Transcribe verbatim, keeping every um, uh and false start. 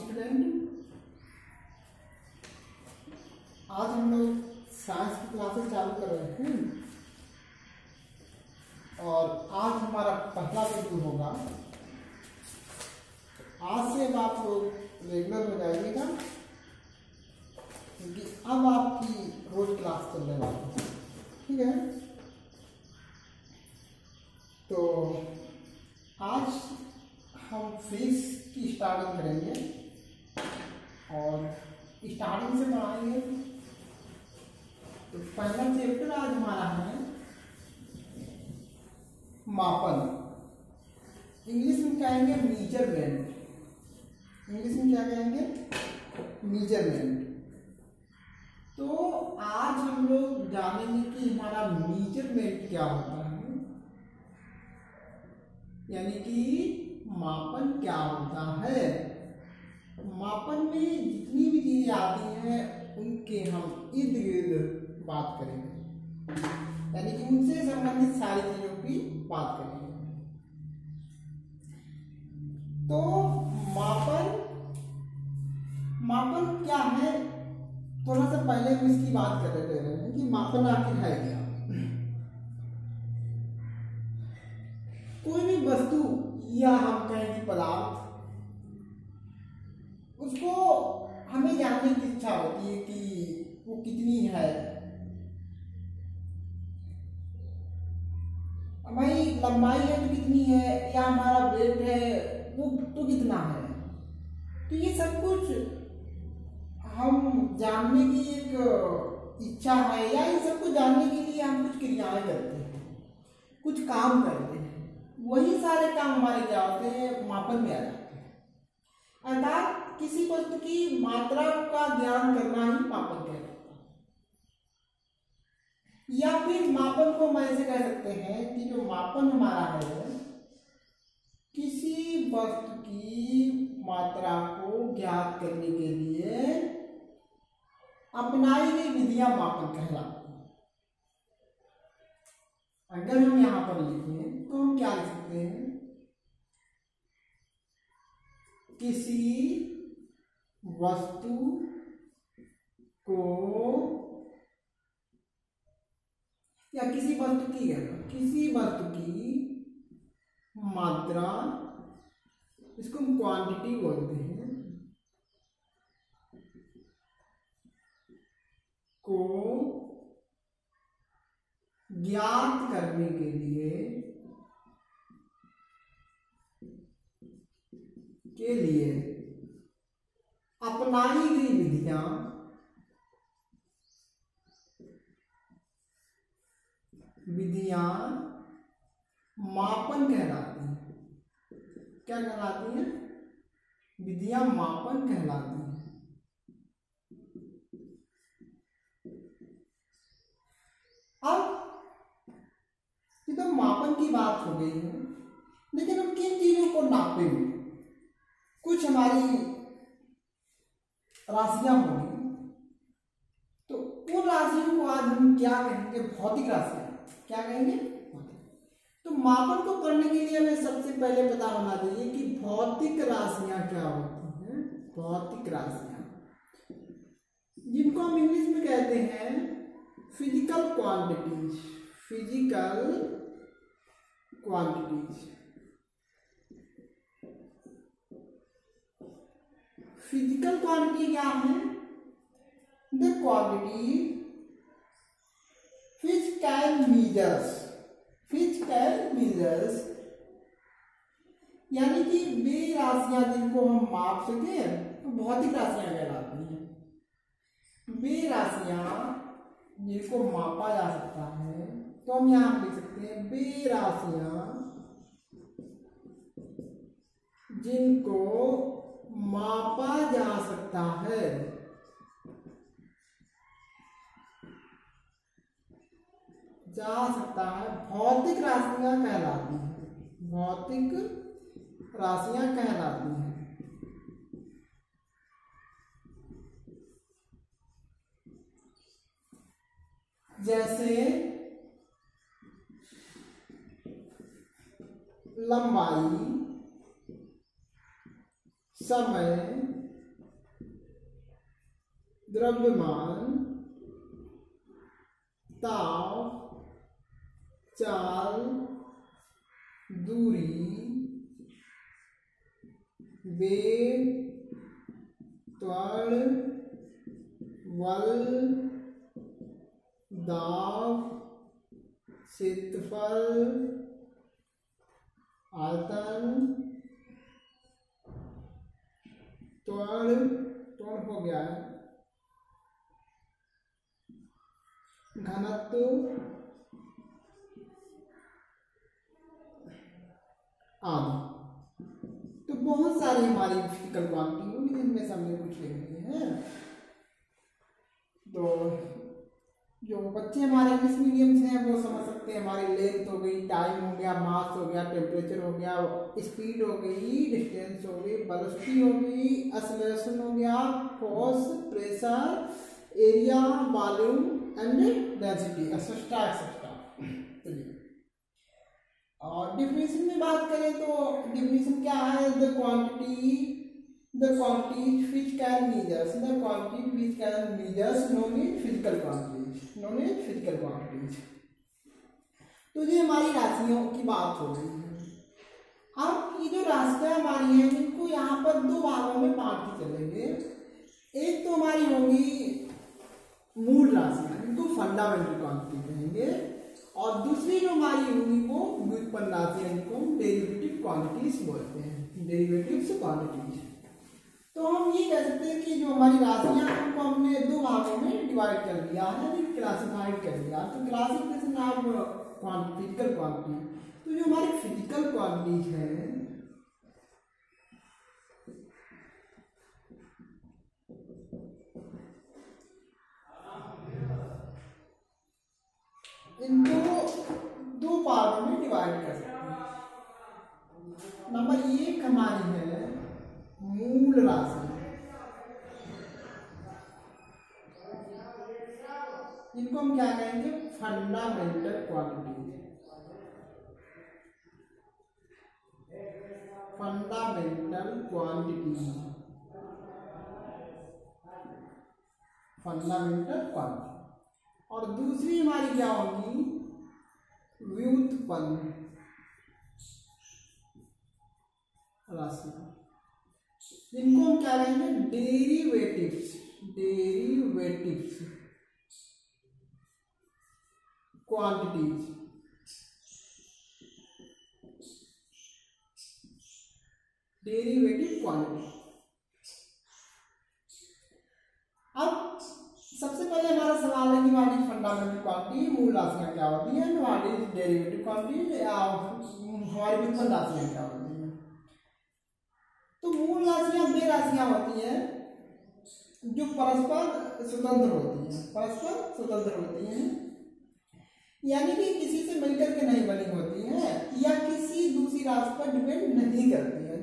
Student, आज हम लोग साइंस की क्लासेस चालू कर रहे हैं और आज हमारा पहला वीडियो होगा। आज से अब आप लोग रेगुलर हो जाइएगा क्योंकि अब आपकी रोज क्लास चलने वाली है, ठीक है। तो आज हम फिजिक्स की स्टार्टिंग करेंगे और स्टार्टिंग से पढ़ाएंगे। तो पहला चैप्टर आज हमारा है मापन, इंग्लिश में कहेंगे मेजरमेंट। इंग्लिश में क्या कहेंगे? मेजरमेंट। तो आज हम लोग जानेंगे कि हमारा मेजरमेंट क्या होता है, यानी कि मापन क्या होता है। मापन में जितनी भी चीजें आती हैं उनके हम इर्द गिर्द बात करेंगे, यानी कि उनसे संबंधित सारी चीजों की बात करेंगे। तो मापन मापन क्या है, थोड़ा सा पहले हम इसकी बात कर रहे हैं कि मापन आखिर है क्या। कोई भी वस्तु या हम कहेंगे पदार्थ, उसको हमें जानने की इच्छा होती है कि वो कितनी है। हमारी लंबाई है तो कितनी है, या हमारा वेट है वो तो कितना है। तो ये सब कुछ हम जानने की एक इच्छा है, या इन सबको जानने के लिए हम कुछ क्रियाएं करते हैं, कुछ काम करते हैं। वही सारे काम हमारे क्या होते हैं, मापन में आ जाते हैं। अर्थात किसी वस्तु की मात्रा का ज्ञान करना ही मापन कहलाता है। या फिर मापन को हम ऐसे कह सकते हैं कि जो मापन हमारा है, किसी वस्तु की मात्रा को ज्ञात करने के लिए अपनाई गई विधियां मापन कहलाती हैं। अगर हम यहां पर लिखें तो हम क्या लिख सकते हैं? किसी वस्तु को या किसी वस्तु की किसी वस्तु की मात्रा, इसको हम क्वांटिटी बोलते हैं, को ज्ञात करने के लिए के लिए अपनाई गई विधियां विधियां मापन कहलाती हैं। क्या कहलाती हैं? विधियां मापन कहलाती हैं। अब ये तो मापन की बात हो गई है, लेकिन हम किन चीजों को नापेंगे? कुछ हमारी राशियां होंगी, तो उन राशियों को आज हम क्या कहेंगे? भौतिक राशियां। क्या कहेंगे? तो मापन को करने के लिए हमें सबसे पहले पता होना चाहिए कि भौतिक राशियां क्या होती हैं। भौतिक राशियां, जिनको हम इंग्लिश में कहते हैं physical quantities. Physical quantities physical quantity क्या है? The quantity which can measures which can measures यानी कि वे राशियां जिनको हम माप सके तो भौतिक राशियां कहलाती हैं। वे राशियां जिनको मापा जा सकता है, तो हम यहां लिख सकते हैं वे राशियां जिनको मापा जा सकता है। जा सकता है भौतिक राशियां कहलाती हैं। भौतिक राशियां कहलाती हैं। जैसे लंबाई, समय, द्रव्यमान, ताप, चाल, दूरी, वेग, त्वरण, बल, दाब, क्षेत्रफल, आयतन, त्वरण त्वरण हो गया है, घनत्व, आदि। तो बहुत सारी हमारी फिजिकल क्वांटिटी होगी जिनमें से हमने कुछ ले लिए हैं। तो जो बच्चे हमारे इंग्लिश मीडियम से हैं वो समझ सकते हैं, हमारी लेंथ हो गई, टाइम हो गया, मास हो गया, टेम्परेचर हो गया, स्पीड हो गई, डिस्टेंस हो गई, वेलोसिटी हो गई, एक्सेलरेशन हो गया, force, pressure, area, volume and density, etcetera etcetera. और डिफिनेशन में बात करें तो डिफिनेशन क्या है? The quantity the quantity which can measures the quantity which can measures known as physical quantities known as physical quantities। तो ये हमारी राशियों की बात हो रही है। अब ये जो राशियां हमारी हैं इनको यहाँ पर दो भागों में बांट के चलेंगे। एक तो हमारी होगी मूल राशियां, इनको फंडामेंटल क्वांटिटी कहेंगे, और दूसरी जो हमारी होगी वो व्युत्पन्न राशियां, इनको डेरिवेटिव क्वांटिटीज बोलते हैं, डेरिवेटिव्स क्वांटिटीज। तो हम ये कह सकते हैं कि जो हमारी राशियां हैं उनको हमने दो भागों में डिवाइड कर दिया है, क्लासिफाइड कर दिया। तो क्लासिफिकेशन ऑफ फिजिकल क्वांटिटी, तो जो हमारी फिजिकल क्वांटिटीज हैं इनको दो पार्ट में डिवाइड कर सकते हैं। नंबर एक हमारी है मूल राशि, इनको हम क्या कहेंगे? Fundamental quantity, fundamental quantity, fundamental quantity. और दूसरी हमारी क्या होगी? व्युत्पन्न राशियां, जिनको हम क्या कहेंगे? Derivatives, derivatives quantities. Derivative quantity. अब सबसे पहले हमारा सवाल है कि व्हाट इज फंडामेंटल क्वांटिटी, मूल राशियां क्या होती हैं, व्हाट इज डेरिवेटिव क्वांटिटी, हमारी व्युत्पन्न राशियां क्या होती हैं। तो मूल राशियां वे राशियां होती हैं जो परस्पर स्वतंत्र होती हैं, परस्पर स्वतंत्र होती हैं, यानी कि किसी से मिलकर के नहीं बनी होती हैं या किसी दूसरी राशि पर डिपेंड नहीं करती